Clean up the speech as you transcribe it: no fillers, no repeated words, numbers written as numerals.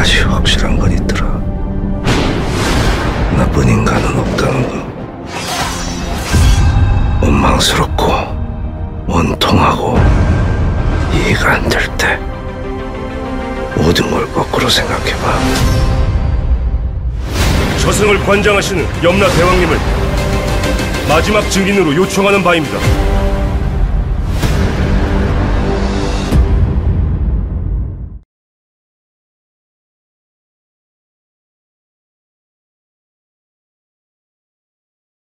가지 확실한 건 있더라. 나쁜 인간은 없다는 거. 원망스럽고 원통하고 이해가 안 될 때 모든 걸 거꾸로 생각해봐. 저승을 관장하시는 염라 대왕님을 마지막 증인으로 요청하는 바입니다.